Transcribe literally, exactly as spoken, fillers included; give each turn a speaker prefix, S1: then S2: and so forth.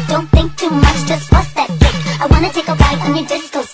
S1: Don't think too much, just bust that kick. I wanna take a ride on your disco